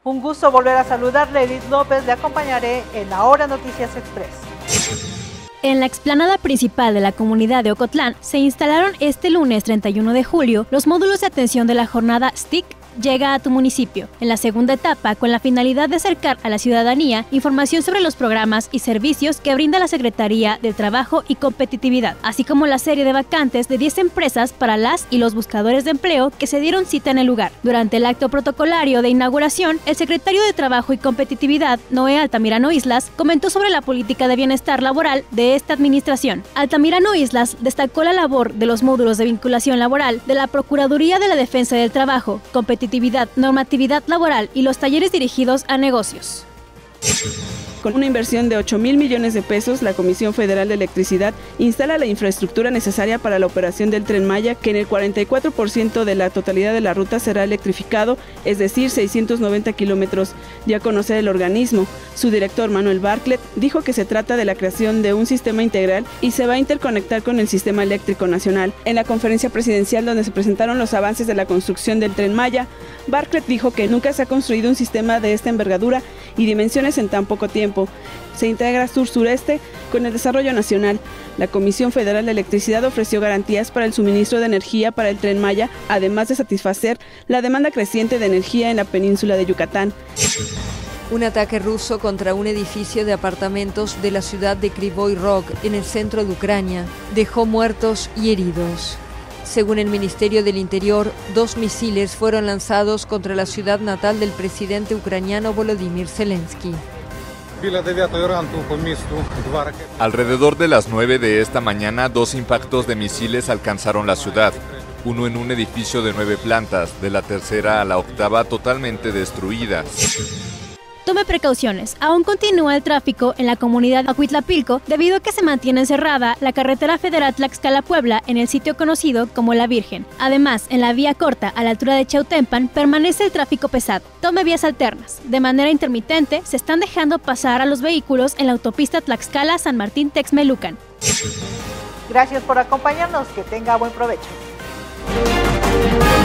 Un gusto volver a saludarle, Edith López, le acompañaré en Ahora Noticias Express. En la explanada principal de la comunidad de Ocotlán se instalaron este lunes 31 de julio los módulos de atención de la jornada STIC Llega a tu municipio, en la segunda etapa con la finalidad de acercar a la ciudadanía información sobre los programas y servicios que brinda la Secretaría del Trabajo y Competitividad, así como la serie de vacantes de 10 empresas para las y los buscadores de empleo que se dieron cita en el lugar. Durante el acto protocolario de inauguración, el secretario de Trabajo y Competitividad, Noé Altamirano Islas, comentó sobre la política de bienestar laboral de esta administración. Altamirano Islas destacó la labor de los módulos de vinculación laboral de la Procuraduría de la Defensa del Trabajo, competitividad, normatividad laboral y los talleres dirigidos a negocios. Con una inversión de 8,000 millones de pesos, la Comisión Federal de Electricidad instala la infraestructura necesaria para la operación del Tren Maya, que en el 44% de la totalidad de la ruta será electrificado, es decir, 690 kilómetros. Ya a conocer el organismo, su director Manuel Bartlett dijo que se trata de la creación de un sistema integral y se va a interconectar con el Sistema Eléctrico Nacional. En la conferencia presidencial donde se presentaron los avances de la construcción del Tren Maya, Bartlett dijo que nunca se ha construido un sistema de esta envergadura y dimensiones en tan poco tiempo. Se integra sur-sureste con el desarrollo nacional. La Comisión Federal de Electricidad ofreció garantías para el suministro de energía para el Tren Maya, además de satisfacer la demanda creciente de energía en la península de Yucatán. Un ataque ruso contra un edificio de apartamentos de la ciudad de Kryvyi Rog, en el centro de Ucrania, dejó muertos y heridos. Según el Ministerio del Interior, 2 misiles fueron lanzados contra la ciudad natal del presidente ucraniano Volodymyr Zelensky. Alrededor de las 9 de esta mañana, 2 impactos de misiles alcanzaron la ciudad. Uno en un edificio de 9 plantas, de la tercera a la octava totalmente destruida. Tome precauciones, aún continúa el tráfico en la comunidad de Acuitlapilco debido a que se mantiene cerrada la carretera federal Tlaxcala-Puebla en el sitio conocido como La Virgen. Además, en la vía corta a la altura de Chautempan permanece el tráfico pesado. Tome vías alternas. De manera intermitente se están dejando pasar a los vehículos en la autopista Tlaxcala-San Martín-Texmelucan. Gracias por acompañarnos, que tenga buen provecho.